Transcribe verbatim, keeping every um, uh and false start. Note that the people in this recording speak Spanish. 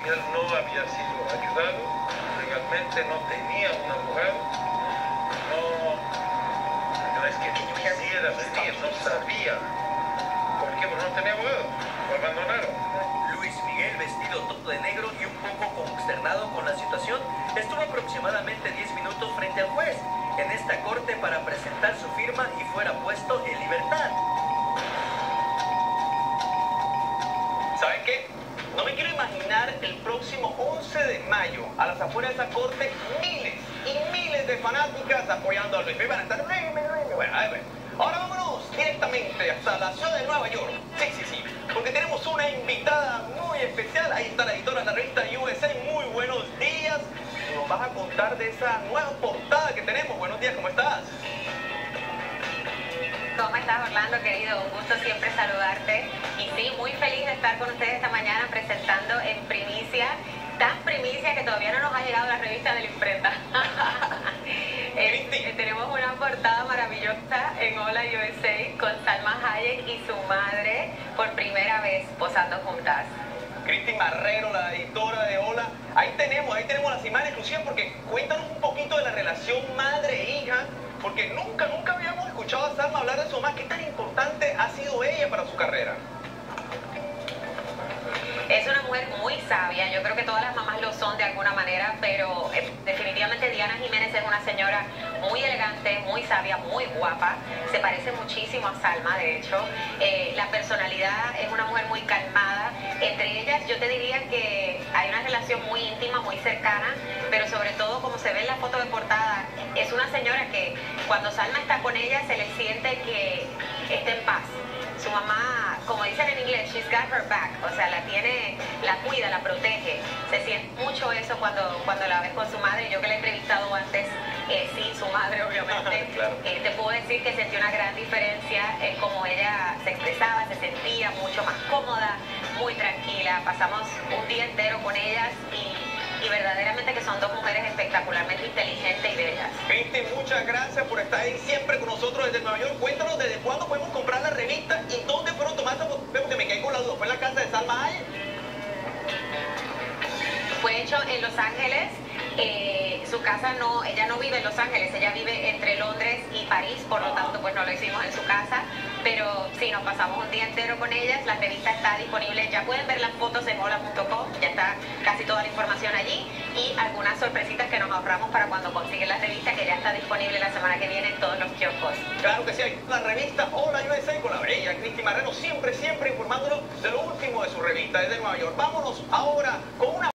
Él no había sido ayudado, legalmente no tenía un abogado, no, no es que quisiera venir, no sabía. ¿Por qué? Porque no tenía abogado, lo abandonaron. Luis Miguel, vestido todo de negro y un poco consternado con la situación, estuvo aproximadamente diez minutos frente al juez en esta corte para presentar su firma y fuera puesto en libertad. ¿Saben qué? No me quiero imaginar el próximo once de mayo, a las afueras de esa corte, miles y miles de fanáticas apoyando a Luis Miguel. Van a estar... Bueno, a ver, ahora vámonos directamente hasta la ciudad de Nueva York. Sí, sí, sí, porque tenemos una invitada muy especial. Ahí está la editora de la revista U S A. Muy buenos días. Nos vas a contar de esa nueva portada que tenemos. Buenos días, ¿cómo estás? ¿Cómo estás, Orlando, querido? Un gusto siempre saludarte. Y sí, muy feliz de estar con ustedes esta mañana presentando en primicia, tan primicia que todavía no nos ha llegado la revista de la imprenta. eh, tenemos una portada maravillosa en Hola U S A con Salma Hayek y su madre por primera vez posando juntas. Cristi Marrero, la editora de Hola. Ahí tenemos, ahí tenemos las imágenes exclusivas, porque cuéntanos un poquito de la relación madre-hija, porque nunca, nunca habíamos escuchado a Salma hablar de su mamá. ¿Qué tan importante ha sido ella para su carrera? Es una mujer muy sabia, yo creo que todas las mamás lo son de alguna manera, pero eh, definitivamente Diana Jiménez es una señora muy elegante, muy sabia, muy guapa, se parece muchísimo a Salma, de hecho. Eh, la personalidad es una mujer muy calmada, entre ellas yo te diría que hay una relación muy íntima, muy cercana, pero sobre todo, como se ve en la foto de portada, es una señora que cuando Salma está con ella se le siente que está en paz. Su mamá, como dicen en inglés, she's got her back, o sea, la tiene, la cuida, la protege. Se siente mucho eso cuando, cuando la ves con su madre. Yo que la he entrevistado antes, eh, sin su madre, obviamente, claro. eh, te puedo decir que sentí una gran diferencia en cómo ella se expresaba, se sentía mucho más cómoda, muy tranquila. Pasamos un día entero con ellas y, y verdaderamente que son dos mujeres espectacularmente inteligentes y bellas. Cristi, muchas gracias por estar ahí siempre con nosotros desde Nueva York. Cuéntanos desde cuándo podemos comprar la revista y dónde fueron tomadas, porque me quedé con la duda. ¿Fue en la casa de Salma Hayek? Fue hecho en Los Ángeles. Eh, su casa no, ella no vive en Los Ángeles, ella vive entre Londres y París, por lo tanto pues no lo hicimos en su casa, pero sí, nos pasamos un día entero con ellas. La revista está disponible, ya pueden ver las fotos en hola punto com, ya está casi toda la información allí y algunas sorpresitas que nos ahorramos para cuando consiguen la revista, que ya está disponible la semana que viene en todos los kioscos. Claro que sí, hay la revista Hola U S A con la bella Cristi Marrero, siempre, siempre informándonos de lo último de su revista desde Nueva York. Vámonos ahora con una...